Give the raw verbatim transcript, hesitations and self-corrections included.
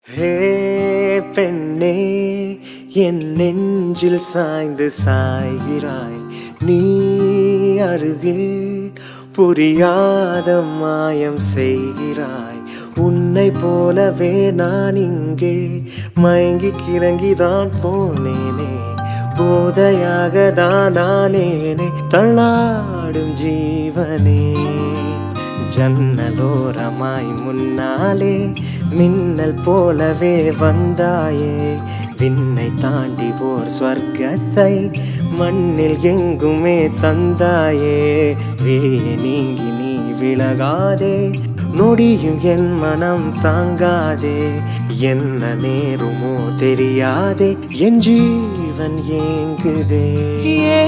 ஹே பெண்ணே, என் நெஞ்சில் சாய்ந்து சாய்கிறாய். நீ அருகில் புரியாத மாயம் செய்கிறாய். உன்னை போலவே நான் இங்கே மயங்கி கிறங்கிதான் போனேனே. போதையாக தான் நானேனே தள்ளாடும் ஜீவனே. ஜன்னலோரமாய் முன்னாலே மின்னல் போலவே வந்தாயே. விண்ணை தாண்டி ஓர் ஸ்வர்க்கத்தை மண்ணில் எங்குமே தந்தாயே. விழியை நீங்கி நீ விலகாதே, நொடியும் என் மனம் தாங்காதே. என்ன நேருமோ தெரியாதே, என் ஜீவன் ஏங்குதே.